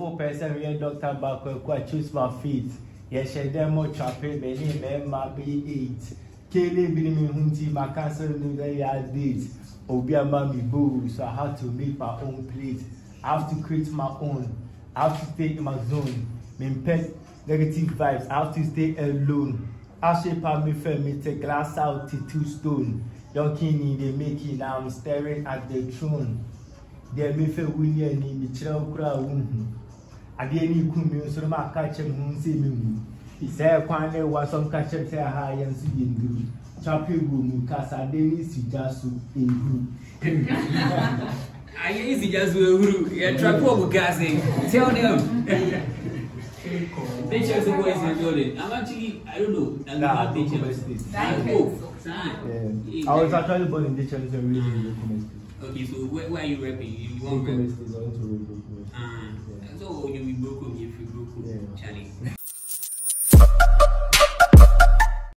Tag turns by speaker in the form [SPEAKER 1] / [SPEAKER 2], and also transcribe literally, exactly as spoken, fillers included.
[SPEAKER 1] four percent we doctor back who choose my feet. Yes, she demo chapping, many men might be eight. Kelly Billy Hunti, my cancer knew that you had date. Obia Mammy Boo, so I had to make my own plate. I have to create my own. I have to stay in my zone. Mean pet negative vibes. I have to stay alone. I shape out me firm, me take glass out to two stone. Young king they make it. Now I'm staring at the throne. They me feel winning and me chill crowd. I didn't come me so my catch him who see me. He said, Quane was some catch him say high and see you. Choppy room, Casa Dennis, you just in
[SPEAKER 2] I easy just will you trap over gassing. Tell them. Pictures of boys in Jordan. I'm actually, I don't know. I'm not pictures.
[SPEAKER 1] I was actually born in Ditch and really
[SPEAKER 2] okay, so where, where are you rapping? You want
[SPEAKER 1] to rap?
[SPEAKER 2] Ah, so you'll be broken if you broke Charlie.